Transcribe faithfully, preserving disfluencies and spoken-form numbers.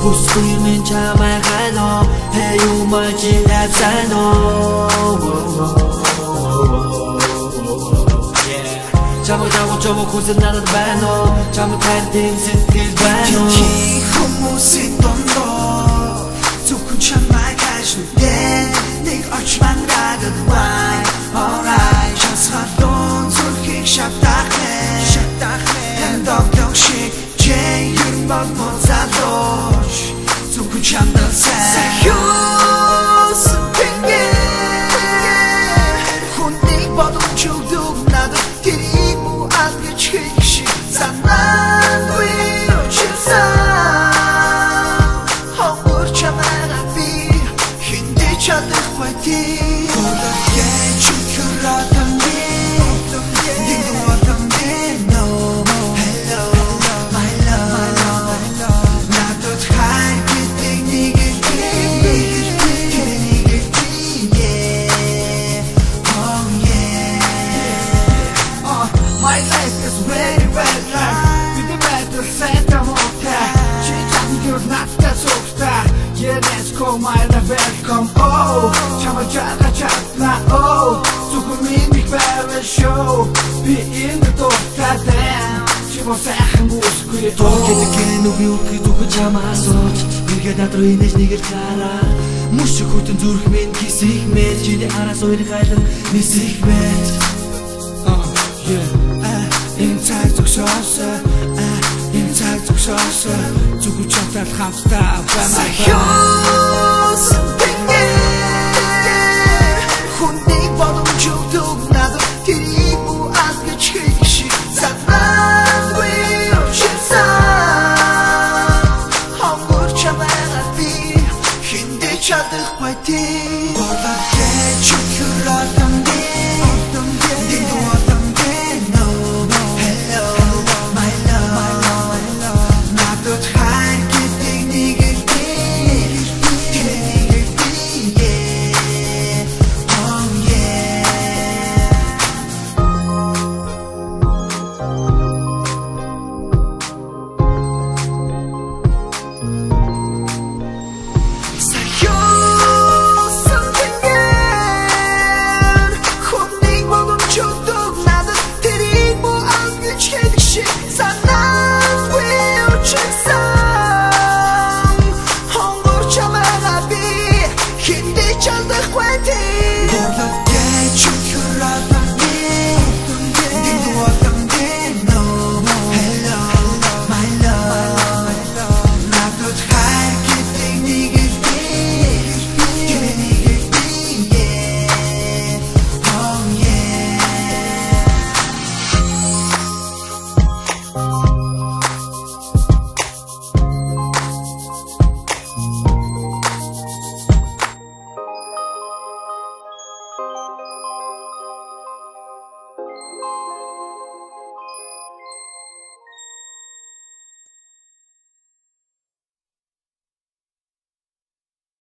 Хүсгүй минь чамайг хайно Hey you my G F I know Чамайг дагуулж явах хүсэл надад байна Чамайг хайртай сэтгэл байна Тихий хүмүүсийн дондоо Зөвхөн чамайг хайж нүдээ Нэг очман радад бай Alright Шансгалуун зүрхийг шатахнэ Хэн догдог шиг Жэн юм баг моцалоош Зөвхөн чамдал сайн Сахиусан пингэ Хүнийг бодож өгдөг надад Тэрийг муу алгаж хийх шиг Санаагүй очилсан Хонгор чамайгаа би Хиндэ чадахгүй ти Хөлөгийн чүтхөрөтөн би Нэгдэн уутан би No Hello My love Надад хай гэдэг нэг ирти Тэр нэг ирти Yeah Oh yeah Oh My life is very very life Бид мэдэр сайтам окей Чи чадна гэр надтай сухта Yeah let's go my welcome Oh Чама чага чатна Oh Зөвхөн минь бэрэ show Би энэ дуртадан Чи мо сайхан гүйсгүй Тоо гэдэг нүг юуг зүг чамаа сууж Иргэ надруу инээж нэгэр хараа Мөш хөтөн зүрх минь кисих мэж Чиний араас ойр гайлан нисих мэж Oh yeah Энэ цаг зогсоосоо Энэ цаг зогсоосоо Зүг чамтай хамтдаа байна Сахиусан